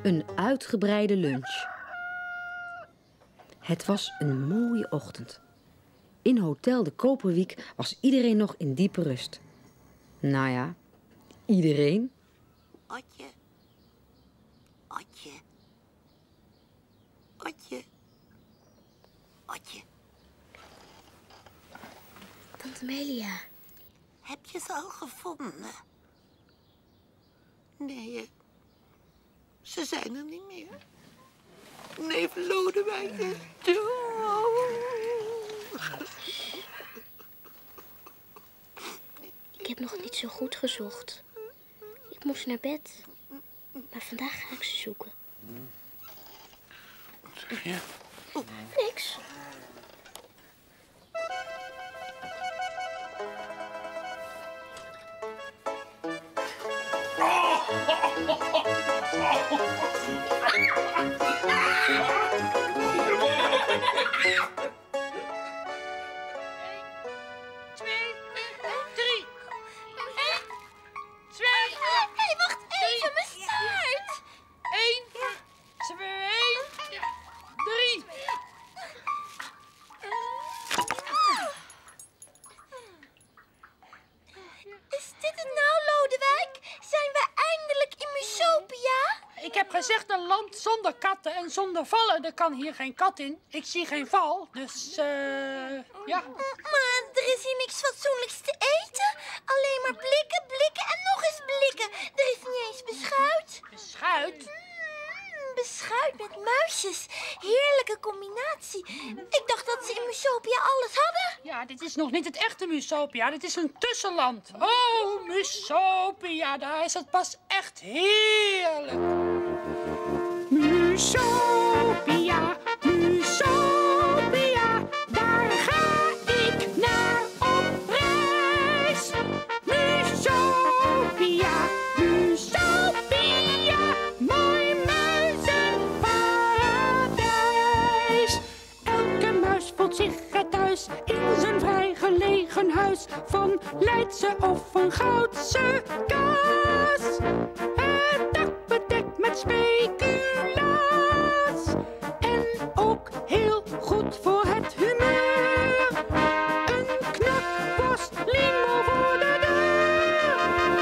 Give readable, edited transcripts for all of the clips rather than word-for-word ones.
Een uitgebreide lunch. Het was een mooie ochtend. In Hotel de Koperwiek was iedereen nog in diepe rust. Nou ja, iedereen. Otje. Otje. Otje. Otje. Tante Melia. Heb je ze al gevonden? Nee, ze zijn er niet meer. Neef Lodewijk is dood. Ik heb nog niet zo goed gezocht. Ik moest naar bed. Maar vandaag ga ik ze zoeken. Wat zeg je? Niks. Gezegd een land zonder katten en zonder vallen. Er kan hier geen kat in. Ik zie geen val, dus ja. Maar er is hier niks fatsoenlijks te eten. Alleen maar blikken, blikken en nog eens blikken. Er is niet eens beschuit. Beschuit? Beschuit met muisjes. Heerlijke combinatie. Ik dacht dat ze in Musopia alles hadden. Ja, dit is nog niet het echte Musopia. Dit is een tussenland. Oh, Musopia, daar is het pas echt heerlijk. Musopia, Musopia, daar ga ik naar op reis. Musopia, Musopia, mooi muizenparadijs. Elke muis voelt zich thuis in zijn vrijgelegen huis van Leidse of een Goudse kaas. Het dak bedekt met speculaas en ook heel goed voor het humeur. Een knakworst limo voor de deur.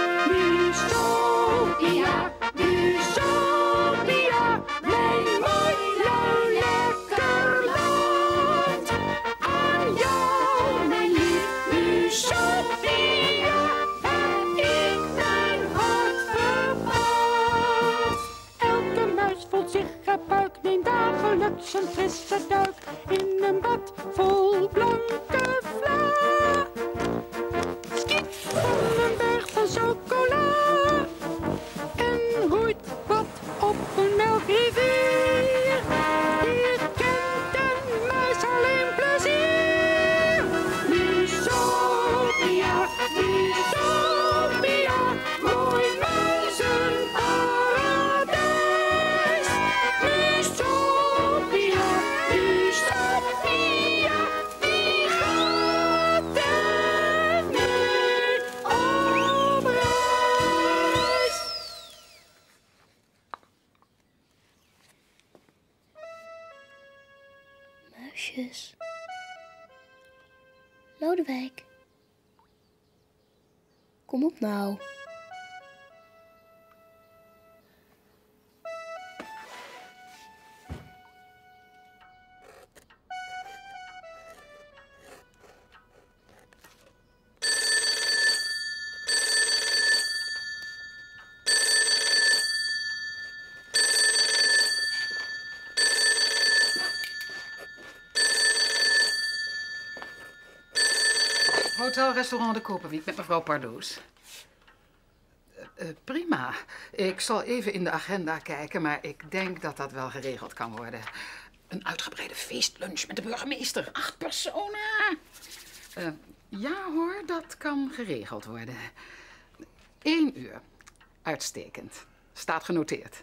Musopia, Musopia, mijn mooi lauw lekker land. Aan jou, mijn lief Musopia, heb ik mijn hart verpand. Elke muis voelt zich gebuik, neemt dagelijks een frisse duik in een bad vol blanke vla. Skiet van een berg van chocola en roeit wat op een melkrivier. Hier kent een muis alleen plezier. Musopia, Musopia, mooi muizenparadijs. Musopia, Musopia, wie gaat er niet op reis? Muisjes. Lodewijk. Kom op nou. Hotel Restaurant de Koperwiek met mevrouw Pardoes. Prima. Ik zal even in de agenda kijken, maar ik denk dat dat wel geregeld kan worden. Een uitgebreide feestlunch met de burgemeester. 8 personen. Ja hoor, dat kan geregeld worden. 1 uur. Uitstekend. Staat genoteerd.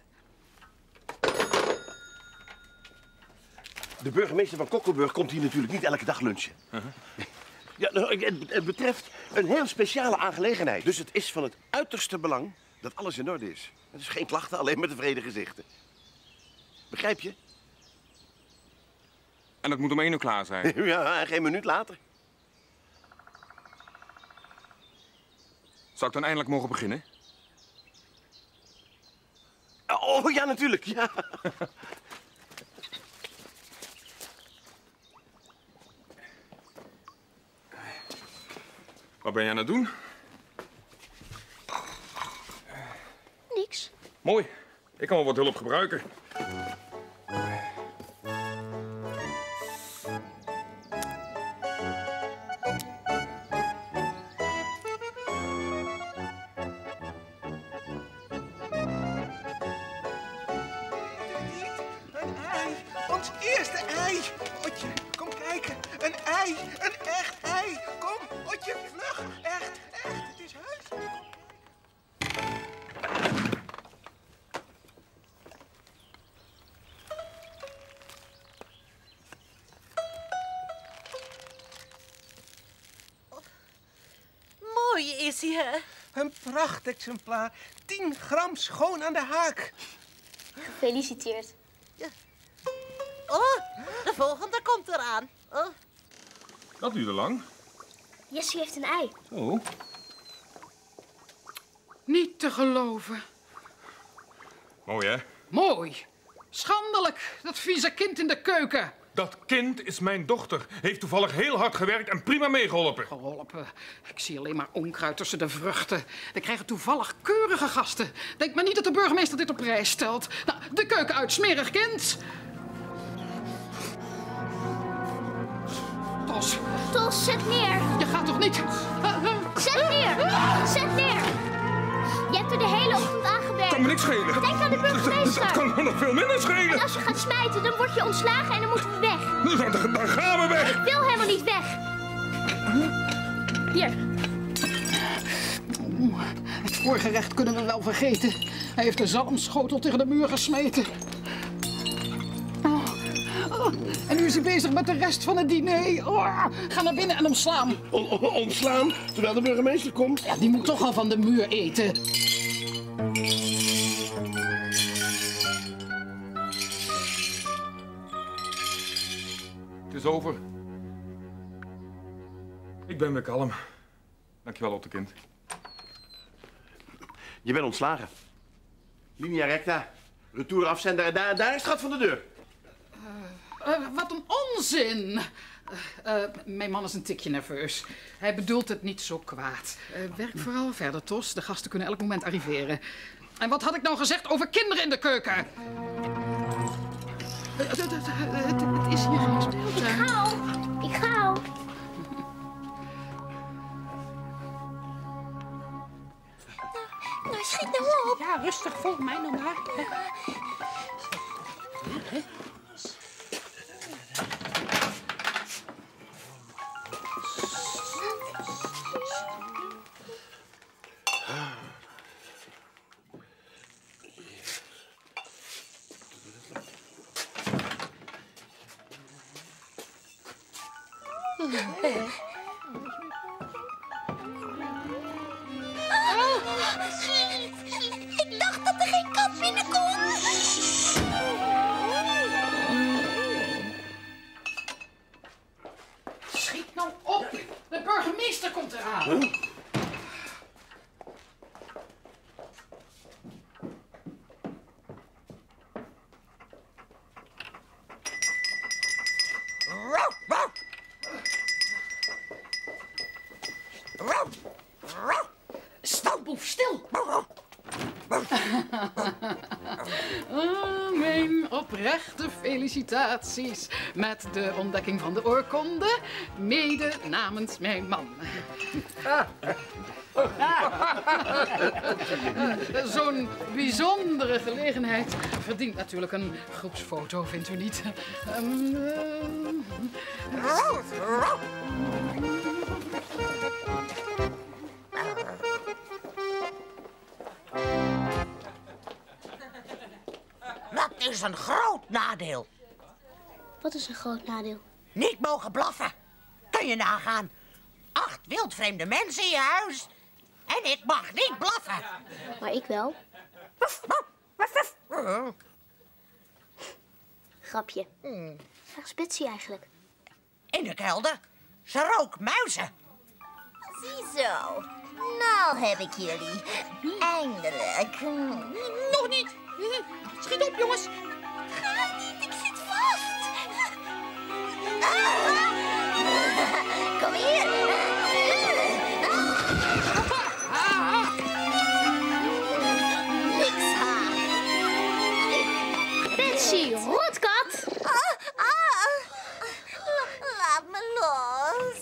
De burgemeester van Kokkelburg komt hier natuurlijk niet elke dag lunchen. Ja, nou, het betreft een heel speciale aangelegenheid. Dus het is van het uiterste belang dat alles in orde is. Het is geen klachten, alleen maar tevreden gezichten. Begrijp je? En dat moet om 1 uur klaar zijn. Ja, geen minuut later. Zou ik dan eindelijk mogen beginnen? Oh, ja, natuurlijk, ja. Wat ben jij aan het doen? Niks. Mooi. Ik kan wel wat hulp gebruiken. Een ei, ons eerste ei. Otje, kom kijken. Een ei, een echt ei. Kom, Otje, vlug. Echt, het is heus. Mooi is hij, hè? Een prachtexemplaar. 10 gram schoon aan de haak. Gefeliciteerd. Oh, de volgende komt eraan. Oh. Dat duurde lang. Jessie heeft een ei. Oh. Niet te geloven. Mooi, hè? Mooi. Schandelijk, dat vieze kind in de keuken. Dat kind is mijn dochter. Heeft toevallig heel hard gewerkt en prima meegeholpen. Geholpen. Ik zie alleen maar onkruid tussen de vruchten. We krijgen toevallig keurige gasten. Denk maar niet dat de burgemeester dit op prijs stelt. Nou, de keuken uit, smerig kind. Tos, Tos, zet neer. je gaat toch niet... Zet neer. Zet neer. Je hebt er de hele ochtend aan gewerkt. Kan me niks schelen. Denk aan de burgemeester. Dat kan me nog veel minder schelen. En als je gaat smijten, dan word je ontslagen en dan moeten we weg. Dan gaan we weg. Ik wil helemaal niet weg. Hier. Het voorgerecht kunnen we wel vergeten. Hij heeft de zalmschotel tegen de muur gesmeten. En nu is hij bezig met de rest van het diner. Ga naar binnen en omslaan. Ontslaan, terwijl de burgemeester komt. Ja, die moet toch al van de muur eten. Het is over. Ik ben weer kalm. Dankjewel, Ottekind. Je bent ontslagen. Linea recta. Retour afzender. Daar is het gat van de deur. Wat een onzin. Mijn man is een tikje nerveus. Hij bedoelt het niet zo kwaad. Werk vooral verder, Tos. De gasten kunnen elk moment arriveren. En wat had ik nou gezegd over kinderen in de keuken? Het is hier geen speeltuin. Ik ga al. Nou, schiet nou op. Ja, rustig, volg mij nog maar. Ik dacht dat er geen kat binnenkomt. Schiet nou op. De burgemeester komt eraan. Stamboef, stil! Mijn oprechte felicitaties met de ontdekking van de oorkonde, mede namens mijn man. Zo'n bijzondere gelegenheid verdient natuurlijk een groepsfoto, vindt u niet? Dat is een groot nadeel. Wat is een groot nadeel? Niet mogen blaffen. Kun je nagaan. 8 wildvreemde mensen in je huis. En ik mag niet blaffen. Maar ik wel. grapje. Waar is Betsy eigenlijk? In de kelder. Ze rook muizen. Ziezo. Nou heb ik jullie. Eindelijk. Nog niet. Schiet op, jongens. Ga niet, ik zit vast. Kom hier. Niks aan. Betsy, rotkat! Laat me los.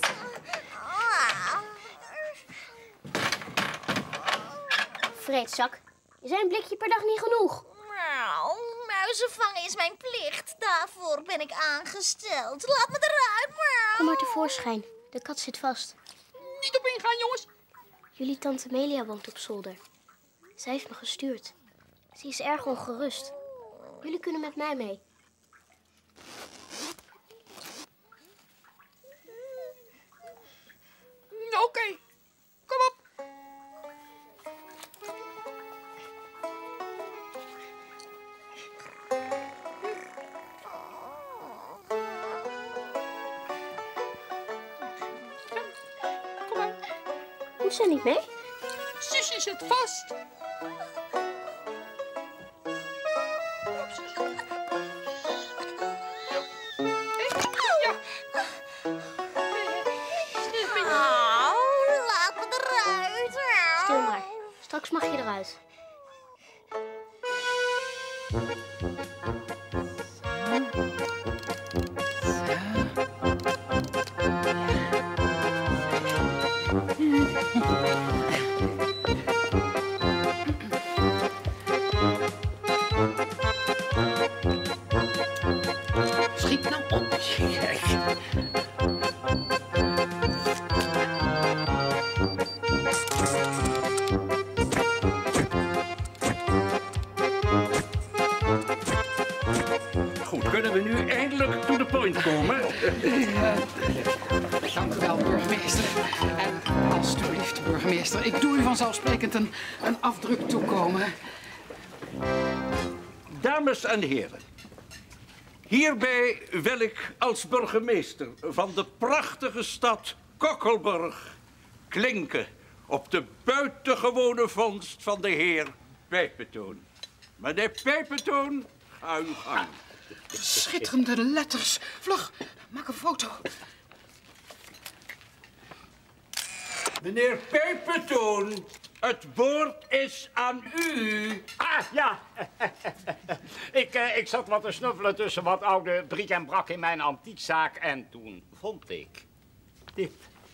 Vreedzak, is een blikje per dag niet genoeg? Nou, muizen vangen is mijn plicht. Daarvoor ben ik aangesteld. Laat me eruit, Kom maar tevoorschijn. De kat zit vast. Niet op ingaan, jongens. Jullie tante Melia woont op zolder. Zij heeft me gestuurd. Ze is erg ongerust. Jullie kunnen met mij mee. Oké. Kom op. Kom maar. Moet ze niet mee? Zusje zit vast. laat me eruit. Stil maar. Straks mag je eruit. Schiet nou op. Goed, kunnen we nu eindelijk to the point komen? Dank u wel, burgemeester. En alstublieft, burgemeester, ik doe u vanzelfsprekend een afdruk toekomen. Dames en heren, hierbij wil ik als burgemeester van de prachtige stad Kokkelburg klinken op de buitengewone vondst van de heer Pijpentoon. Meneer Pijpentoon, ga uw gang. Schitterende letters. Vlug, maak een foto. Meneer Pijpentoon, het woord is aan u. Ah, ja. Ik zat wat te snuffelen tussen wat oude brik en brak in mijn antiekzaak en toen vond ik dit.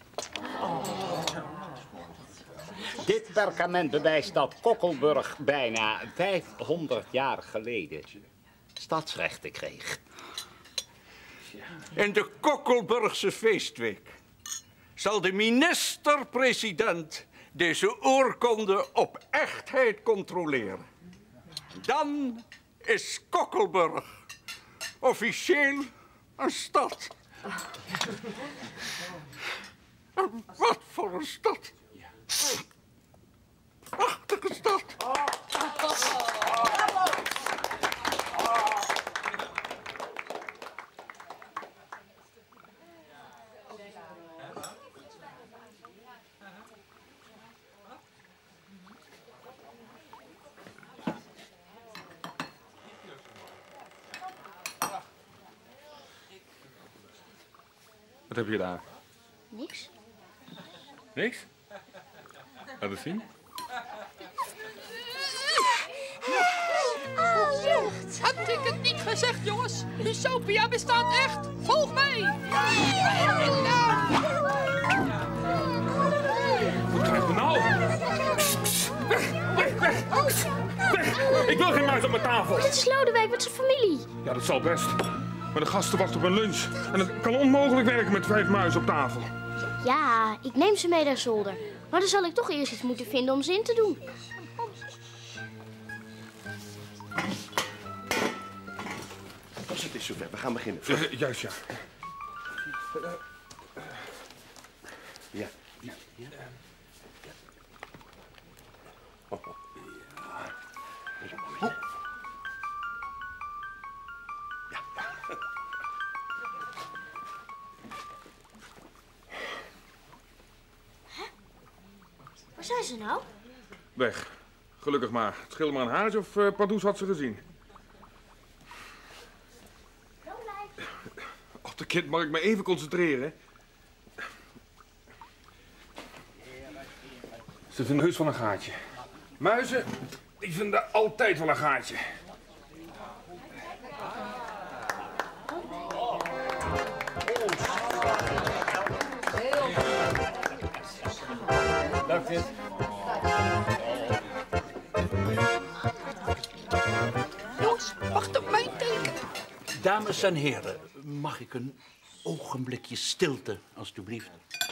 Dit perkament bewijst dat Kokkelburg bijna 500 jaar geleden stadsrechten kreeg. In de Kokkelburgse feestweek zal de minister-president deze oorkonde op echtheid controleren. Dan is Kokkelburg officieel een stad. En wat voor een stad. Prachtige stad. Wat heb je gedaan? Niks. Niks? Laat het zien. Lucht. Had ik het niet gezegd, jongens? Lysopia bestaat echt. Volg mij. Wat krijgen we nou? Weg! Ik wil geen muis op mijn tafel. Dit is Lodewijk met zijn familie. Ja, dat zal best. Maar de gasten wachten op een lunch. En het kan onmogelijk werken met 5 muizen op tafel. Ja, ik neem ze mee naar zolder. Maar dan zal ik toch eerst iets moeten vinden om ze in te doen. Als het is zover, we gaan beginnen. Juist, ja. Ja. Oh. Ja. Waar zijn ze nou? Weg. Gelukkig maar. Het scheelde maar een haartje of Pardoes had ze gezien. Och, de kind, mag ik me even concentreren? Ze vinden heus van een gaatje. Muizen, die vinden altijd wel een gaatje. Lukt dit? Jongens, wacht op mijn teken. Dames en heren, mag ik een ogenblikje stilte, alstublieft?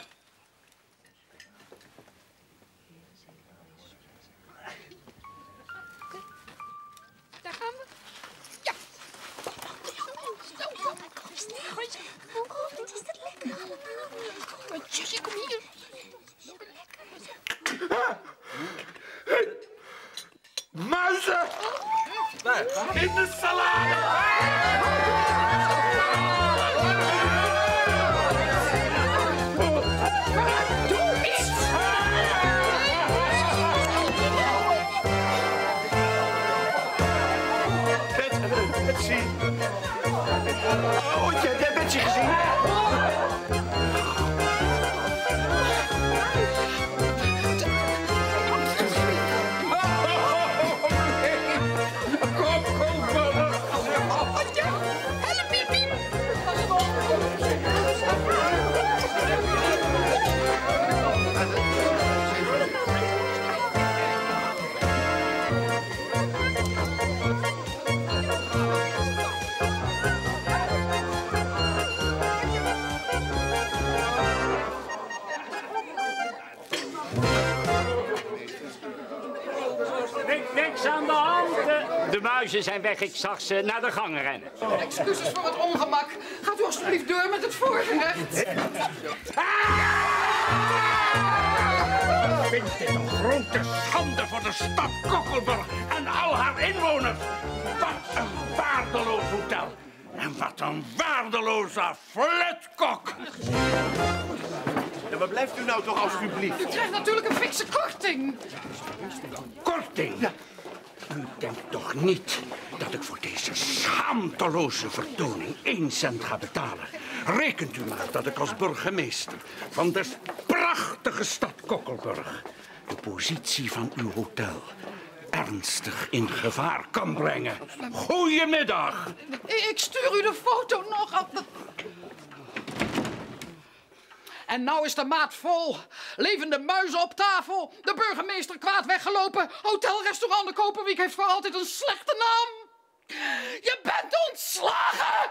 Daar gaan we. Ja. Oh, wat is dat lekker allemaal. Tjusje, kom hier. Hey. Muizen! In de salade! Doe iets! Betsy. Oh, je hebt Betsy gezien? Niks aan de hand. De muizen zijn weg. Ik zag ze naar de gang rennen. Excuses voor het ongemak. Gaat u alsjeblieft door met het voorgerecht. Ik vind dit een grote schande voor de stad Kokkelburg en al haar inwoners. Wat een waardeloos hotel. En wat een waardeloze flutkok. Ja, waar blijft u nou toch alsjeblieft? U krijgt natuurlijk een fikse korting. Korting? Ja. U denkt toch niet dat ik voor deze schaamteloze vertoning 1 cent ga betalen? Rekent u maar dat ik als burgemeester van de prachtige stad Kokkelburg de positie van uw hotel ernstig in gevaar kan brengen. Goedemiddag. Ik stuur u de foto nog. En nou is de maat vol. Levende muizen op tafel. De burgemeester kwaad weggelopen. Hotelrestaurant De Koperwiek heeft voor altijd een slechte naam. Je bent ontslagen!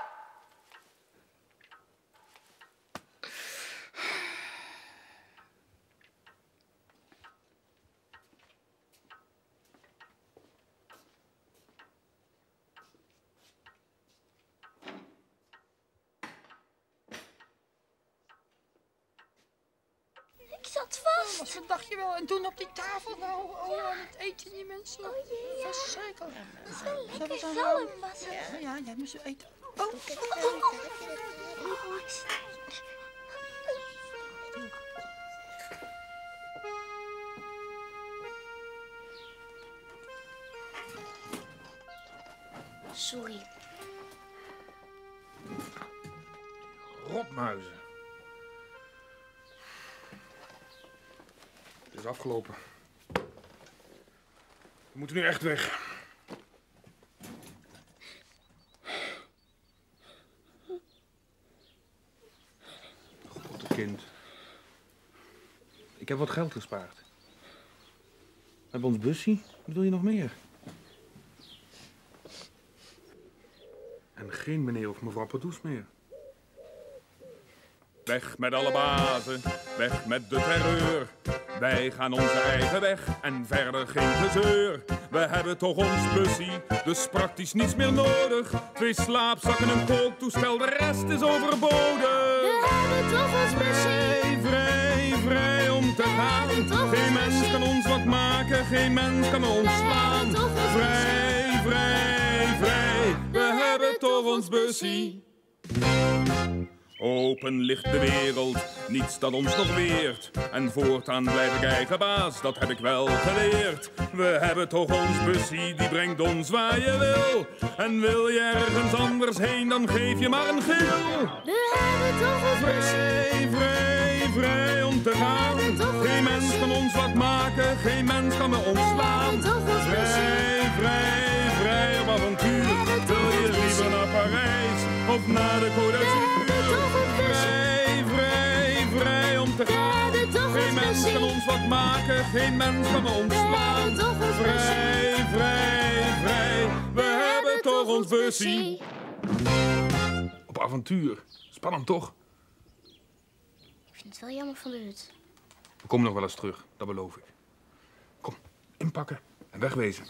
Ik zat vast. Wat dacht je wel? En toen op die tafel nou, aan het eten die mensen. Verschrikkelijk. Lekker zalm was het. Ja, jij moest eten. Sorry. Rotmuizen. Het is afgelopen. We moeten nu echt weg. God, kind. Ik heb wat geld gespaard. We hebben ons busje. Wat wil je nog meer? En geen meneer of mevrouw Pardoes meer. Weg met alle bazen, weg met de terreur. Wij gaan onze eigen weg en verder geen gezeur. We hebben toch ons bussie, dus praktisch niets meer nodig. 2 slaapzakken, een kooktoestel, de rest is overbodig. We hebben toch ons bussie. Vrij, vrij om te gaan. Geen mens kan ons wat maken, geen mens kan ons slaan. Vrij, vrij, vrij. We hebben toch ons bussie. Open ligt de wereld, niets dat ons nog weert. En voortaan blijf ik eigen baas, dat heb ik wel geleerd. We hebben toch ons bussie, die brengt ons waar je wil. En wil je ergens anders heen, dan geef je maar een gil. We hebben toch ons bussie. Vrij, vrij, vrij om te gaan. Geen mens kan ons wat maken, geen mens kan me ontslaan. Vrij, vrij, vrij op avontuur. Wil je liever naar Parijs of naar de Côte d'Azur? Vrij, vrij, vrij om te gaan. Geen mens kan ons wat maken, geen mens kan me ontslaan. Vrij, vrij, vrij, we hebben toch ons bussie. Op avontuur, spannend toch? Ik vind het wel jammer van de hut. We komen nog wel eens terug, dat beloof ik. Kom, inpakken en wegwezen.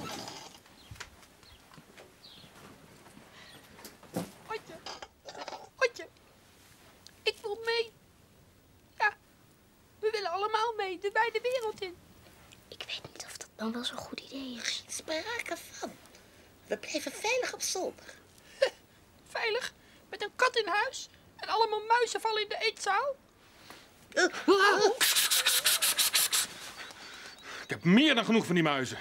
Otje, ik wil mee. Ja, we willen allemaal mee, de wijde wereld in. Ik weet niet of dat dan wel zo'n goed idee is. Geen sprake van. We blijven veilig op zolder. Veilig, met een kat in huis en allemaal muizen vallen in de eetzaal. Ik heb meer dan genoeg van die muizen.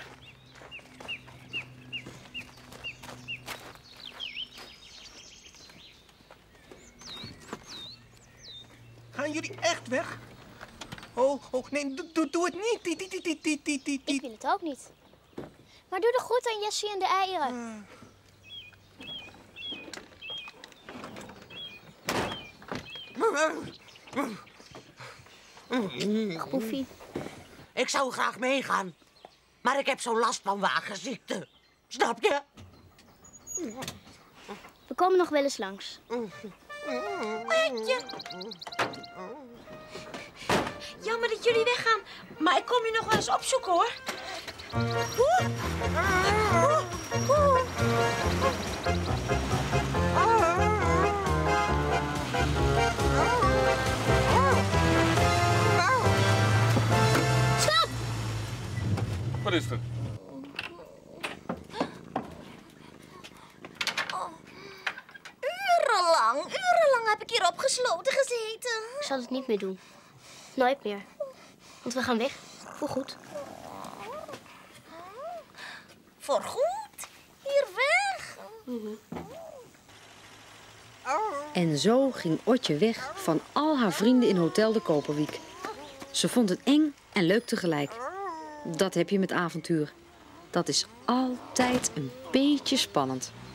Gaan jullie echt weg? Oh, nee, doe het niet. Ik wil het ook niet. Maar doe de groet aan Jessie en de eieren. Dag, Poefie. Ik zou graag meegaan. Maar ik heb zo'n last van wagenziekte. Snap je? We komen nog wel eens langs. Otje. Jammer dat jullie weggaan, maar ik kom je nog wel eens opzoeken, hoor. Stop! Wat is er? Urenlang heb ik hier opgesloten gezeten. Ik zal het niet meer doen. Nooit meer. Want we gaan weg. Voorgoed. Voorgoed? Hier weg? En zo ging Otje weg van al haar vrienden in Hotel de Koperwiek. Ze vond het eng en leuk tegelijk. Dat heb je met avontuur. Dat is altijd een beetje spannend.